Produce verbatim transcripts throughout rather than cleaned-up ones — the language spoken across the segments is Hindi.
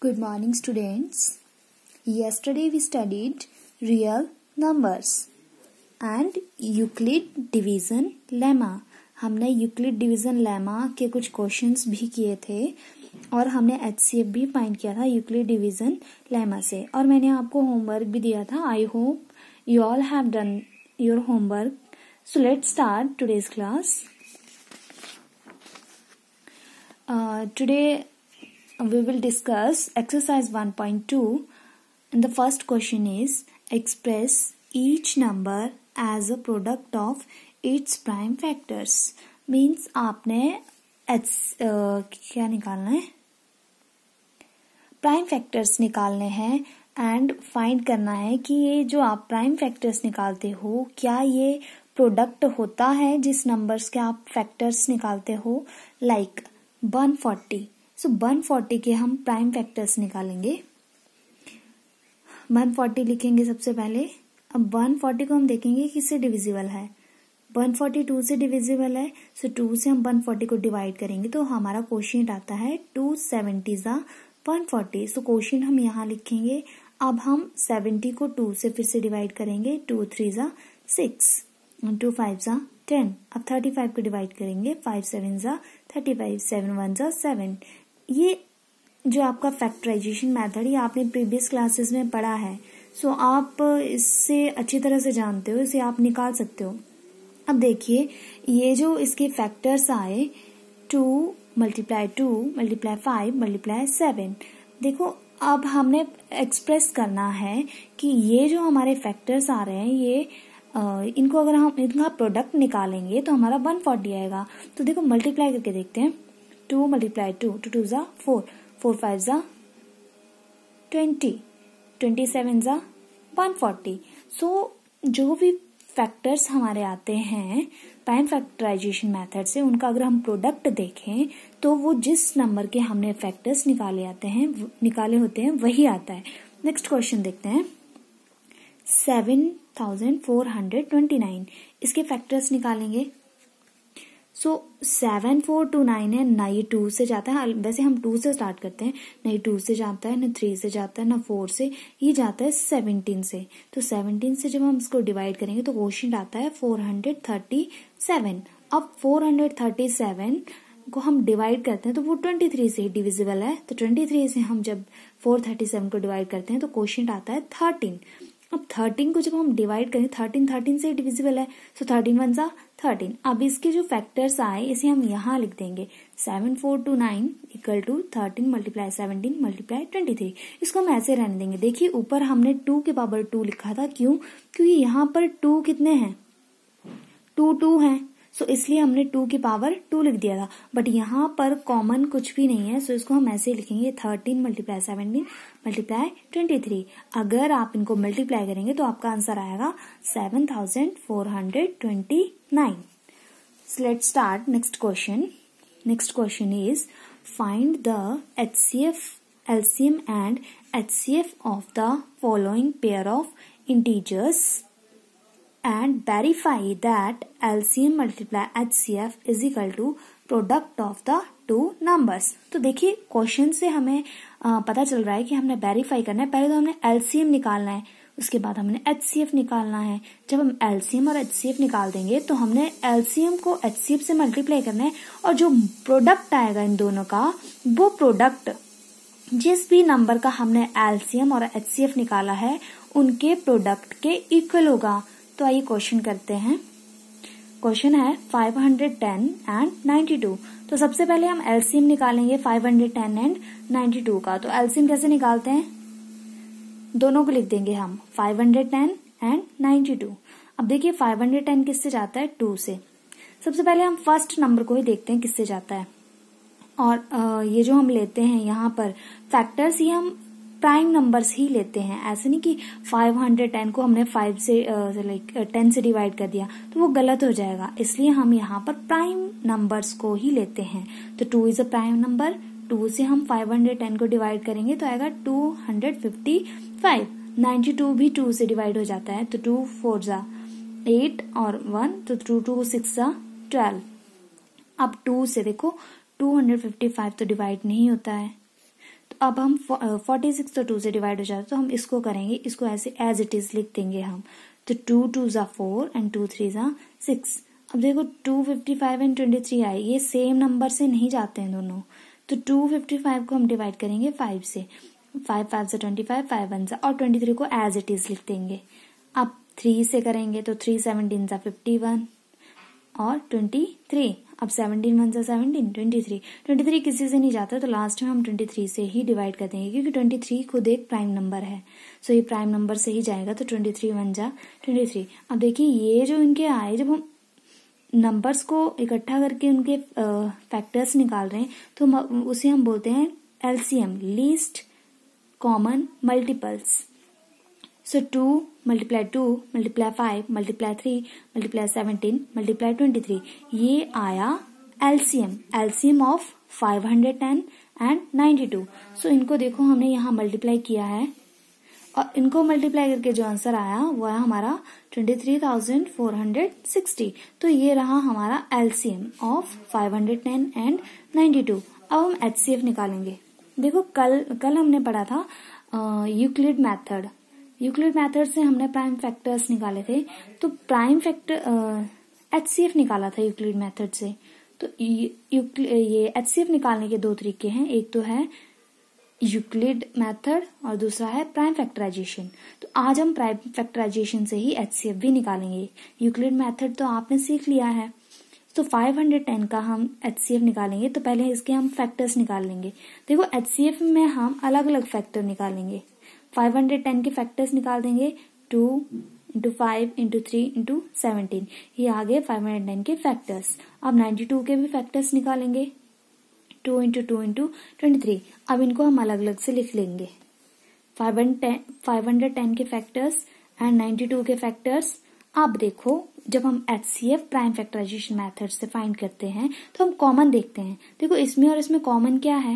Good morning, students. Yesterday we studied real numbers and Euclid division lemma. हमने यूक्लिड डिवीजन लेमा के कुछ क्वेश्चंस भी किए थे और हमने एचसीएफ भी फाइंड किया था यूक्लिड डिवीजन लेमा से, और मैंने आपको होमवर्क भी दिया था. I hope you all have done your homework. So let's start today's class. Today we will discuss exercise one point two, and the first question is express each number as a product of its prime factors. means आपने एच uh, क्या निकालना है, प्राइम फैक्टर्स निकालने हैं एंड फाइंड करना है कि ये जो आप प्राइम फैक्टर्स निकालते हो क्या ये प्रोडक्ट होता है जिस नंबर्स के आप फैक्टर्स निकालते हो. Like one forty. So one forty के हम प्राइम फैक्टर्स निकालेंगे. वन फोर्टी लिखेंगे सबसे पहले. अब वन फोर्टी को हम देखेंगे किससे डिविजिबल है. वन फोर्टी टू से डिविजिबल है. सो टू से हम वन फोर्टी को डिवाइड करेंगे तो हमारा क्वोशिएंट आता है टू सेवेंटी जा वन फोर्टी. सो क्वोशिएंट हम यहाँ लिखेंगे. अब हम सेवेंटी को टू से फिर से डिवाइड करेंगे. टू थ्री जा सिक्स, टू फाइव जा टेन. अब थर्टी फाइव को डिवाइड करेंगे. फाइव सेवन जा थर्टी फाइव, सेवन वन जा सेवन. ये जो आपका फैक्टराइजेशन मेथड ये आपने प्रीवियस क्लासेस में पढ़ा है. सो so, आप इससे अच्छी तरह से जानते हो, इसे आप निकाल सकते हो. अब देखिए ये जो इसके फैक्टर्स आए two multiply two multiply five multiply seven. देखो अब हमने एक्सप्रेस करना है कि ये जो हमारे फैक्टर्स आ रहे हैं ये आ, इनको अगर हम इनका प्रोडक्ट निकालेंगे तो हमारा वन फोर्टी आएगा. तो देखो मल्टीप्लाई करके देखते हैं. Two multiply two, two two जा फोर, फोर फाइव जा ट्वेंटी, ट्वेंटी सेवन जा वन फोर्टी. सो जो भी फैक्टर्स हमारे आते हैं प्राइम फैक्टराइजेशन मेथड से उनका अगर हम प्रोडक्ट देखें तो वो जिस नंबर के हमने फैक्टर्स निकाले आते हैं निकाले होते हैं वही आता है. नेक्स्ट क्वेश्चन देखते हैं. Seven thousand four hundred twenty nine. इसके फैक्टर्स निकालेंगे. So seven four two nine है ना, ये टू से जाता है. वैसे हम टू से स्टार्ट करते हैं. ना ये टू से जाता है, ना थ्री से जाता है, ना फोर से. ये जाता है सेवनटीन से. तो सेवनटीन से जब हम इसको डिवाइड करेंगे तो क्वोशिएंट आता है फोर हंड्रेड थर्टी सेवन. अब फोर हंड्रेड थर्टी सेवन को हम डिवाइड करते हैं तो वो ट्वेंटी थ्री से ही डिविजिबल है. तो ट्वेंटी थ्री से हम जब फोर थर्टी सेवन को डिवाइड करते हैं तो क्वोशिएंट आता है थर्टीन. अब थर्टीन को जब हम डिवाइड करें थर्टीन थर्टीन से डिविजिबल है. सो थर्टीन वन जा थर्टीन. अब इसके जो फैक्टर्स आए इसे हम यहाँ लिख देंगे. Seven four two nine equal to thirteen multiply seventeen multiply twenty three. इसको हम ऐसे रहने देंगे. देखिए ऊपर हमने टू के पावर टू लिखा था. क्यों? क्योंकि यहाँ पर टू कितने हैं, टू टू हैं. सो इसलिए हमने टू की पावर टू लिख दिया था. बट यहाँ पर कॉमन कुछ भी नहीं है. सो इसको हम ऐसे लिखेंगे thirteen multiply seventeen multiply twenty three. अगर आप इनको मल्टीप्लाई करेंगे तो आपका आंसर आएगा seven thousand four hundred twenty nine. Let's start next question. Next question is find the HCF LCM and HCF of the following pair of integers and verify that L C M multiply H C F is equal to product of the two numbers. तो देखिए क्वेश्चन से हमें आ, पता चल रहा है कि हमने वेरीफाई करना है. पहले तो हमने L C M निकालना है, उसके बाद हमने H C F निकालना है. जब हम L C M और H C F निकाल देंगे तो हमने L C M को H C F से मल्टीप्लाई करना है और जो प्रोडक्ट आएगा इन दोनों का वो प्रोडक्ट जिस भी नंबर का हमने L C M और H C F निकाला है उनके प्रोडक्ट के इक्वल होगा. तो आइए क्वेश्चन करते हैं. क्वेश्चन है five hundred ten and ninety two. तो सबसे पहले हम एलसीएम निकालेंगे five hundred ten and ninety two का. तो एलसीएम कैसे निकालते हैं, दोनों को लिख देंगे हम five hundred ten and ninety two. अब देखिए फाइव हंड्रेड टेन किससे जाता है, टू से. सबसे पहले हम फर्स्ट नंबर को ही देखते हैं किससे जाता है. और आ, ये जो हम लेते हैं यहाँ पर फैक्टर्स ये हम प्राइम नंबर्स ही लेते हैं. ऐसे नहीं कि फाइव हंड्रेड टेन को हमने फाइव से लाइक टेन से डिवाइड कर दिया तो वो गलत हो जाएगा. इसलिए हम यहाँ पर प्राइम नंबर्स को ही लेते हैं. तो two is a prime number. Two से हम फाइव हंड्रेड टेन को डिवाइड करेंगे तो आएगा two hundred fifty five. Ninety two भी टू से डिवाइड हो जाता है. तो टू फोर जा एट और वन, तो टू टू सिक्स जा ट्वेल्व. अब टू से देखो टू हंड्रेड फिफ्टी फाइव तो डिवाइड नहीं होता है. तो अब हम फोर्टी सिक्स तो टू से डिवाइड हो जाता है, तो हम इसको करेंगे, इसको ऐसे एज इट इज लिख देंगे हम। तो टू टू जा फोर एंड टू थ्री जा सिक्स। अब देखो two fifty five and twenty three आए, ये सेम नंबर से नहीं जाते हैं दोनों, तो टू फिफ्टी फाइव को हम डिवाइड करेंगे फाइव से, फाइव फाइव से ट्वेंटी फाइव, फाइव वन से, और ट्वेंटी थ्री को एज इट इज लिख देंगे। अब थ्री से करेंगे तो थ्री सेवनटीन जा फिफ्टी वन और ट्वेंटी थ्री। अब सेवनटीन वन जा seventeen, twenty three, twenty three किसी से नहीं जाता, तो लास्ट में हम ट्वेंटी थ्री से ही डिवाइड कर देंगे, क्योंकि ट्वेंटी थ्री खुद एक प्राइम नंबर है, सो ये प्राइम नंबर से ही जाएगा, तो ट्वेंटी थ्री वन जा ट्वेंटी थ्री। अब देखिए ये जो इनके आए, जब हम नंबर्स को इकट्ठा करके उनके फैक्टर्स निकाल रहे हैं, तो उसे हम बोलते हैं LCM, least common multiples. So two multiply two multiply five multiply three multiply seventeen multiply twenty three, ये आया LCM, LCM of five hundred ten and ninety two. So इनको देखो हमने यहाँ मल्टीप्लाई किया है, और इनको मल्टीप्लाई करके जो आंसर आया वो है हमारा twenty three thousand four hundred sixty. तो ये रहा हमारा LCM of five hundred ten and ninety two. अब हम एचसीएफ निकालेंगे। देखो कल कल हमने पढ़ा था यूक्लिड मेथड, यूक्लिड मेथड से हमने प्राइम फैक्टर्स निकाले थे, तो प्राइम फैक्टर एचसीएफ निकाला था यूक्लिड मेथड से। तो ये एचसीएफ निकालने के दो तरीके हैं, एक तो है यूक्लिड मेथड और दूसरा है प्राइम फैक्टराइजेशन। तो आज हम प्राइम फैक्टराइजेशन से ही एचसीएफ भी निकालेंगे। यूक्लिड मेथड तो आपने सीख लिया है, तो फाइव हंड्रेड टेन का हम एचसीएफ निकालेंगे, तो पहले इसके हम फैक्टर्स निकाल लेंगे। देखो एचसीएफ में हम अलग अलग फैक्टर निकालेंगे। फाइव हंड्रेड टेन के फैक्टर्स निकाल देंगे, two into five into three into seventeen, ये आ गए फाइव हंड्रेड टेन के फैक्टर्स। अब नाइन्टी टू के भी फैक्टर्स निकालेंगे, two into two into twenty three. अब इनको हम अलग अलग से लिख लेंगे, फाइव हंड्रेड टेन के फैक्टर्स एंड नाइन्टी टू के फैक्टर्स। अब देखो जब हम एचसीएफ प्राइम फैक्टराइजेशन मेथड से फाइंड करते हैं तो हम कॉमन देखते हैं। देखो इसमें और इसमें कॉमन क्या है,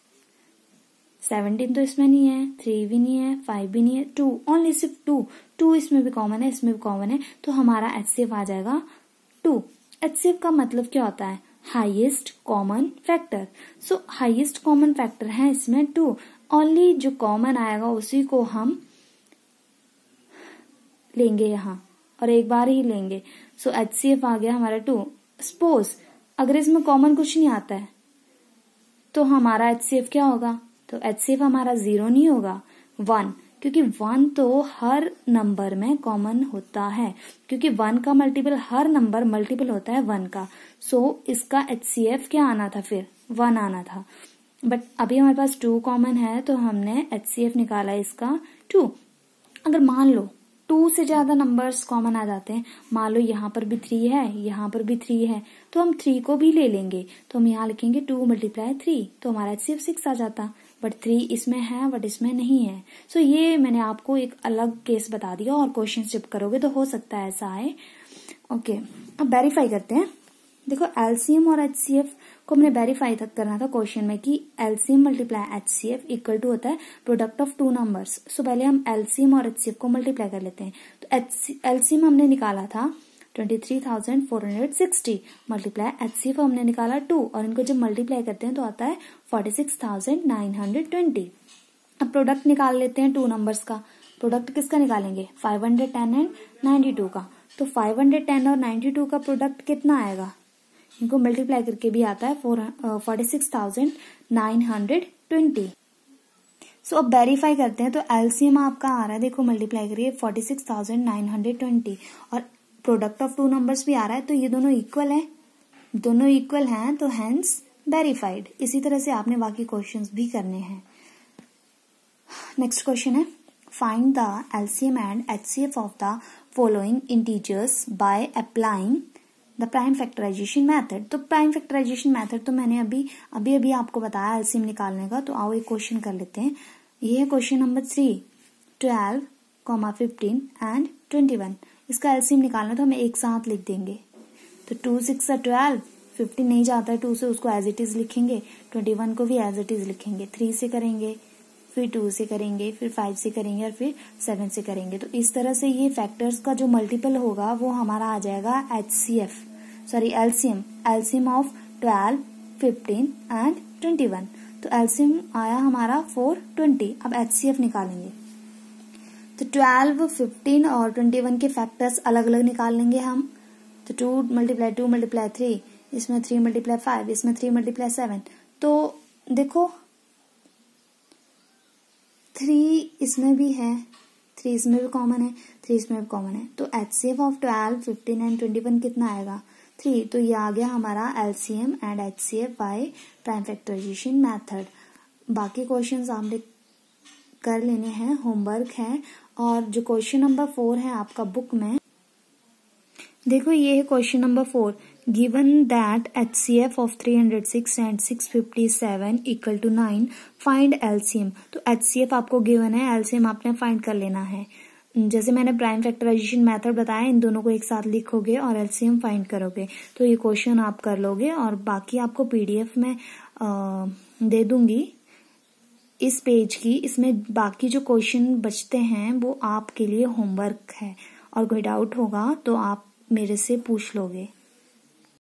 सेवनटीन तो इसमें नहीं है, थ्री भी नहीं है, फाइव भी नहीं है, टू, ओनली सिर्फ टू, टू इसमें भी कॉमन है, इसमें भी कॉमन है, तो हमारा एचसीएफ आ जाएगा टू। एचसीएफ का मतलब क्या होता है, हाईएस्ट कॉमन फैक्टर। सो हाईएस्ट कॉमन फैक्टर है इसमें टू, ओनली जो कॉमन आएगा उसी को हम लेंगे यहाँ, और एक बार ही लेंगे। सो एचसीएफ आ गया हमारा टू। सपोज अगर इसमें कॉमन कुछ नहीं आता है तो हमारा एचसीएफ क्या होगा, तो एचसीएफ हमारा जीरो नहीं होगा, वन, क्योंकि वन तो हर नंबर में कॉमन होता है, क्योंकि वन का मल्टीपल, हर नंबर मल्टीपल होता है वन का। सो so, इसका एचसीएफ क्या आना था, फिर वन आना था, बट अभी हमारे पास टू कॉमन है तो हमने एचसीएफ निकाला इसका टू। अगर मान लो टू से ज्यादा नंबर्स कॉमन आ जाते हैं, मान लो यहाँ पर भी थ्री है, यहाँ पर भी थ्री है, तो हम थ्री को भी ले लेंगे, तो हम यहाँ लिखेंगे टू मल्टीप्लाई थ्री, तो हमारा एचसीएफ सिक्स आ जाता, बट थ्री इसमें है बट इसमें नहीं है। सो so, ये मैंने आपको एक अलग केस बता दिया, और क्वेश्चन जब करोगे तो हो सकता है ऐसा आए। ओके, अब वेरीफाई करते हैं। देखो एलसीएम और एचसीएफ को हमने वेरीफाई तक करना था क्वेश्चन में कि LCM multiply HCF equal to होता है product of two numbers. So पहले हम एलसीएम और एचसीएफ को मल्टीप्लाई कर लेते हैं। तो एलसीएम हमने निकाला था twenty three thousand four hundred sixty, multiply HCF हमने निकाला टू, और इनको जब मल्टीप्लाई करते हैं तो आता है forty six thousand nine hundred twenty. अब प्रोडक्ट निकाल लेते हैं टू नंबर्स का। प्रोडक्ट किसका निकालेंगे, five hundred ten and ninety two का। तो फाइव हंड्रेड टेन और नाइन्टी टू का प्रोडक्ट कितना आएगा, इनको मल्टीप्लाई करके भी आता है forty six thousand nine hundred twenty. So अब वेरीफाई करते हैं। तो एलसीएम आपका आ रहा है, देखो मल्टीप्लाई करिए forty six thousand nine hundred twenty, और प्रोडक्ट ऑफ टू नंबर्स भी आ रहा है, तो ये दोनों इक्वल है, दोनों इक्वल हैं, तो हेंस वेरीफाइड। इसी तरह से आपने बाकी क्वेश्चंस भी करने हैं। नेक्स्ट क्वेश्चन है, find the LCM and HCF of the following integers by applying the prime factorization method. तो प्राइम फैक्टराइजेशन मेथड तो मैंने अभी अभी अभी आपको बताया एलसीएम निकालने का। तो आओ एक क्वेश्चन कर लेते हैं। ये है question number three, twelve comma fifteen and twenty one. इसका एलसीएम निकालना तो हमें एक साथ लिख देंगे। तो टू सिक्स ट्वेल्व, फिफ्टीन नहीं जाता है टू से, उसको एज इट इज लिखेंगे, ट्वेंटी वन को भी एज इट इज लिखेंगे। थ्री से करेंगे, फिर टू से करेंगे, फिर फाइव से करेंगे, और फिर सेवन से करेंगे। तो इस तरह से ये फैक्टर्स का जो मल्टीपल होगा वो हमारा आ जाएगा HCF, sorry LCM, LCM of twelve, fifteen and twenty one. तो एलसीएम आया हमारा फोर ट्वेंटी। अब एचसीएफ निकालेंगे तो ट्वेल्व, फिफ्टीन और ट्वेंटी वन के फैक्टर्स अलग अलग निकाल लेंगे हम। तो two multiply two multiply three, इसमें थ्री मल्टीप्लाई फाइव, इसमें थ्री मल्टीप्लाई सेवन। तो देखो थ्री इसमें भी है, थ्री इसमें भी कॉमन है, थ्री इसमें भी कॉमन है। तो HCF of twelve, fifteen and twenty one कितना आएगा? थ्री। तो ये आ गया हमारा LCM and HCF by prime factorization method. बाकी क्वेश्चंस आपने कर लेने हैं, होमवर्क है। और जो क्वेश्चन नंबर फोर है आपका बुक में, देखो ये है question number four. Given that HCF of three hundred six and six fifty seven equal to nine, find LCM. तो एचसीएफ आपको गिवन है, एलसीएम आपने फाइंड कर लेना है। जैसे मैंने प्राइम फैक्टराइजेशन मेथड बताया, इन दोनों को एक साथ लिखोगे और एलसीएम फाइंड करोगे तो ये क्वेश्चन आप कर लोगे। और बाकी आपको पीडीएफ में आ, दे दूंगी इस पेज की। इसमें बाकी जो क्वेश्चन बचते हैं वो आपके लिए होमवर्क है, और कोई डाउट होगा तो आप मेरे से पूछ लोगे।